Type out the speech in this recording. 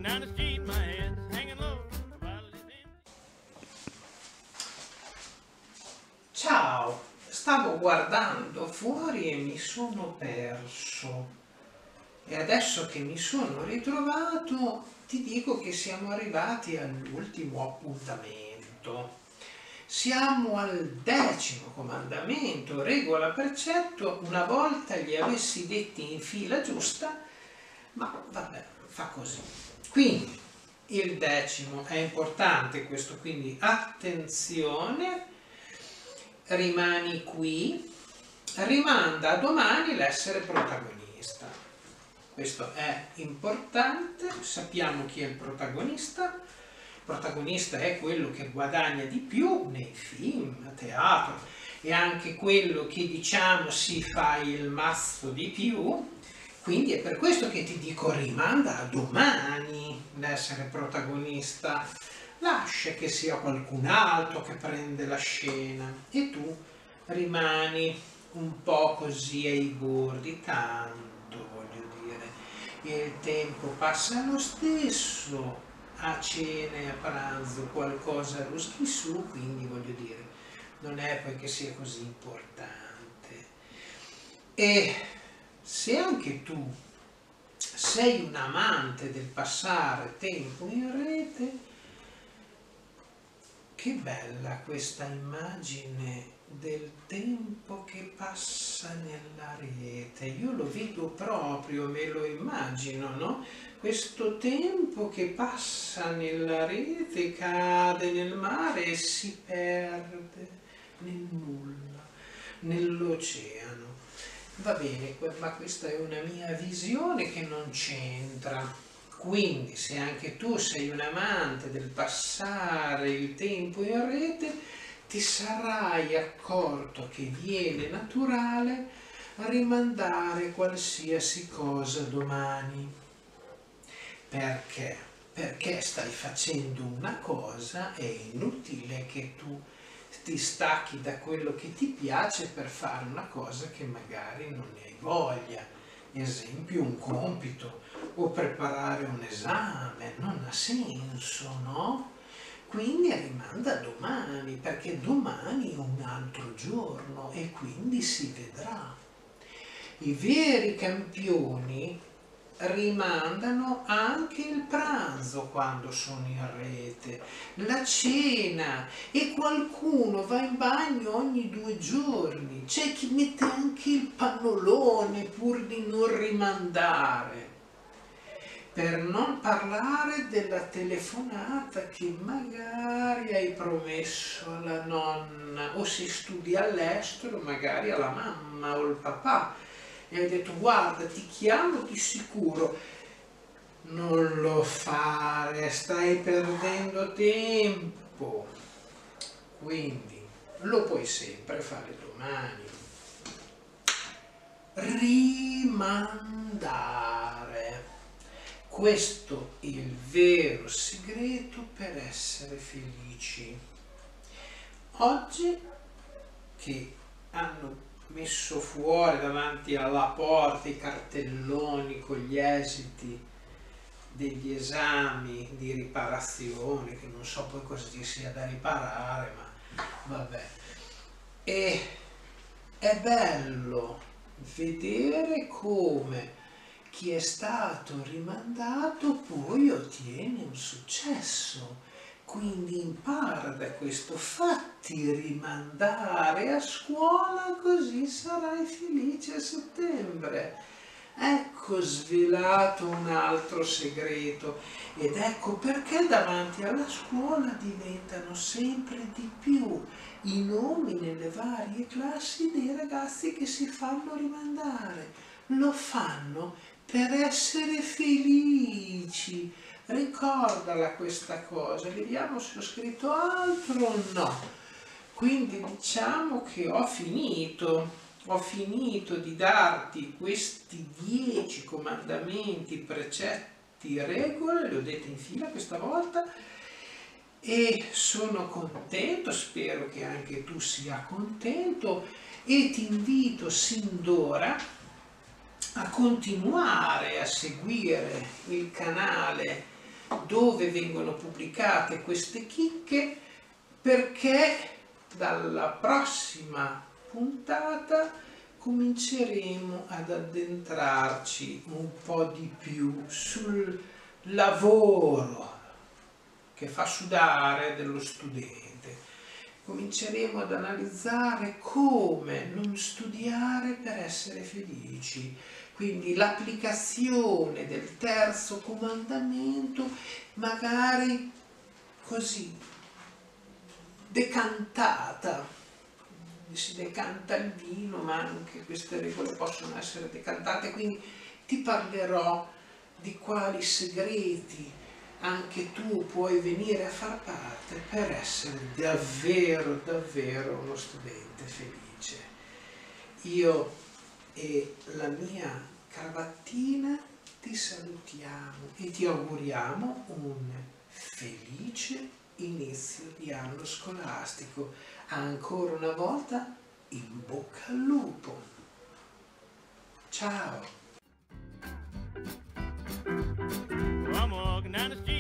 Down the street, my head's hanging low. Ciao, stavo guardando fuori e mi sono perso. E adesso che mi sono ritrovato, ti dico che siamo arrivati all'ultimo appuntamento. Siamo al 10° comandamento, regola precetto. Una volta li avessi detti in fila giusta, ma vabbè, fa così. Quindi, il 10° è importante questo, quindi attenzione, rimani qui, rimanda a domani l'essere protagonista. Questo è importante, sappiamo chi è il protagonista. Il protagonista è quello che guadagna di più nei film, a teatro, e anche quello che diciamo si fa il mazzo di più. Quindi è per questo che ti dico rimanda a domani l'essere protagonista. Lascia che sia qualcun altro che prende la scena e tu rimani un po' così ai bordi, tanto voglio dire, il tempo passa lo stesso, a cena e a pranzo qualcosa ruschi su, quindi voglio dire, non è poi che sia così importante. E se anche tu sei un amante del passare tempo in rete, che bella questa immagine del tempo che passa nella rete. Io lo vedo proprio, me lo immagino, no? Questo tempo che passa nella rete, cade nel mare e si perde nel nulla, nell'oceano. Va bene, ma questa è una mia visione che non c'entra. Quindi, se anche tu sei un amante del passare il tempo in rete, ti sarai accorto che viene naturale rimandare qualsiasi cosa domani. Perché? Perché stai facendo una cosa, è inutile che tu ti stacchi da quello che ti piace per fare una cosa che magari non ne hai voglia. Esempio, un compito o preparare un esame, non ha senso, no? Quindi rimanda domani, perché domani è un altro giorno e quindi si vedrà. I veri campioni rimandano anche il pranzo quando sono in rete, la cena, e qualcuno va in bagno ogni 2 giorni, c'è chi mette anche il pannolone pur di non rimandare. Per non parlare della telefonata che magari hai promesso alla nonna, o se studi all'estero magari alla mamma o al papà, e hai detto guarda ti chiamo di sicuro. Non lo fare, stai perdendo tempo. Quindi lo puoi sempre fare domani. Rimandare. Questo è il vero segreto per essere felici. Oggi che hanno messo fuori davanti alla porta i cartelloni con gli esiti degli esami di riparazione, che non so poi cosa ci sia da riparare, ma vabbè. E è bello vedere come chi è stato rimandato poi ottiene un successo. Quindi impara da questo, fatti rimandare a scuola così sarai felice a settembre. Ecco svelato un altro segreto, ed ecco perché davanti alla scuola diventano sempre di più i nomi nelle varie classi dei ragazzi che si fanno rimandare. Lo fanno per essere felici. Ricordala questa cosa, vediamo se ho scritto altro o no. Quindi diciamo che ho finito di darti questi 10 comandamenti, precetti, regole, li ho detti in fila questa volta e sono contento, spero che anche tu sia contento, e ti invito sin d'ora a continuare a seguire il canale dove vengono pubblicate queste chicche, perché dalla prossima puntata cominceremo ad addentrarci un po' di più sul lavoro che fa sudare dello studente. Cominceremo ad analizzare come non studiare per essere felici, quindi l'applicazione del terzo comandamento magari così decantata. Si decanta il vino, ma anche queste regole possono essere decantate, quindi ti parlerò di quali segreti anche tu puoi venire a far parte per essere davvero, davvero uno studente felice. Io e la mia cravattina ti salutiamo e ti auguriamo un felice inizio di anno scolastico. Ancora una volta, in bocca al lupo. Ciao! I'm walking down the street.